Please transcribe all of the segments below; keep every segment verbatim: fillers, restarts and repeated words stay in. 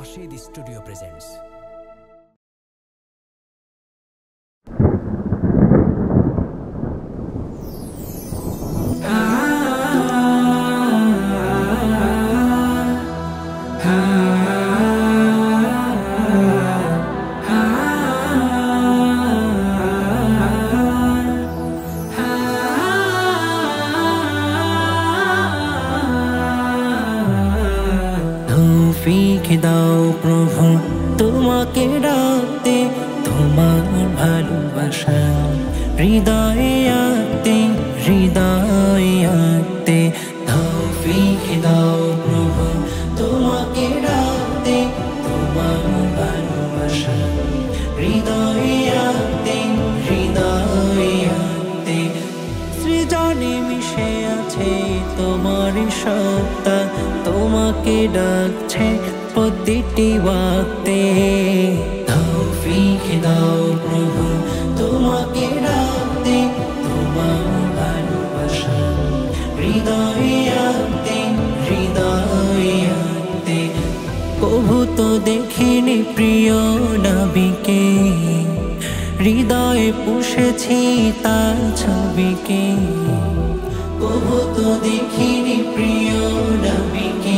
Rashid Studio presents. तौफीक दाओ प्रभु তোমাকে ডাকতে তোমার ভালোবাসা হৃদয়ে আঁকতে হৃদয়ে আঁকতে তৌফীক দাও প্রভু তোমাকে ডাকতে তোমার ভালোবাসা হৃদয়ে আঁকতে হৃদয়ে আঁকতে সৃজনে মিশে আছে তোমার সত্তা তোমাকে ডাকছে প্রতিটি ওয়াক্তে তৌফীক দাও প্রভু তোমাকে ডাকতে তোমার ভালোবাসা হৃদয়ে আঁকতে হৃদয়ে আঁকতে কভু তো দেখিনি প্রিয় নবীকে হৃদয়ে পুষেছি তার ছবিকে কভু তো দেখিনি প্রিয় নবীকে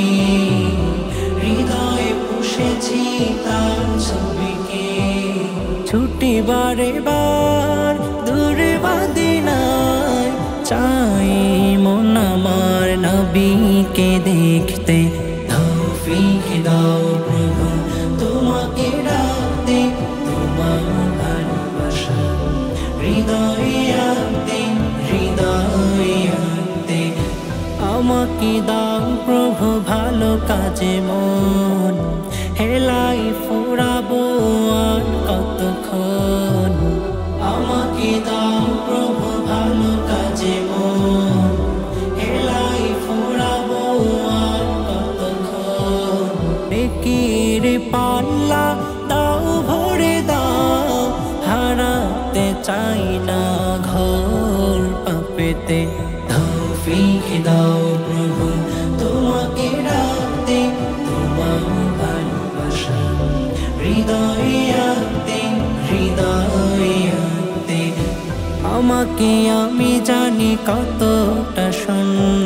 হৃদয়ে পুষেছি তার ছবিকে ছুটি বারে বার দূরে মদিনায় চাই মন আমার নবীকে দেখতে তৌফীক দাও প্রভু তোমাকে ডাকতে তোমার ভালোবাসা হৃদয়ে আঁকতে হৃদয়ে আঁকতে আমাকে দাও প্রভু ভালো কাজে মন হেলাই ফুরাবো আর কতক্ষণ আমাকে দাও প্রভু ভালো কাজে মন হেলাই ফুরাবো আর কতক্ষণ নেকির পাল্লা দাও ভরে দাও হারাতে চাই না ঘোর পাপেতে তৌফীক দাও প্রভু তোমাকে ডাকতে তোমার ভালোবাসা হৃদয়ে আঁকতে হৃদয়ে আঁকতে আমাকে আমি জানি কতটা শূন্য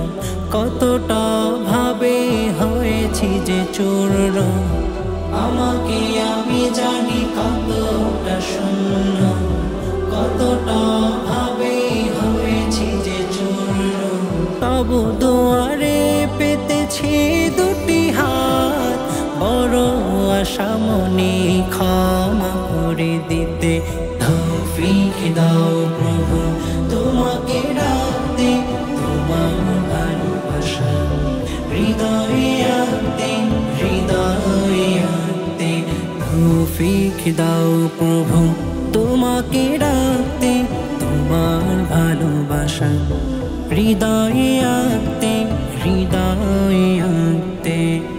কতটা ভাবে হয়েছি যে চূর্ণ আমাকে আমি জানি কতটা শূন্য কতটা ভাবে হয়েছি যে চূর্ণ তবু দুয়ারে পেতেছি দুটি হাত বড় আশা মনে ক্ষমা করে দিতে তৌফীক দাও প্রভু তোমাকে ডাকতে তোমার ভালোবাসা হৃদয়ে আঁকতে হৃদয়ে আঁকতে তৌফীক দাও প্রভু তোমাকে ডাকতে তোমার ভালোবাসা হৃদয়ে আঁকতে হৃদয়ে আঁকতে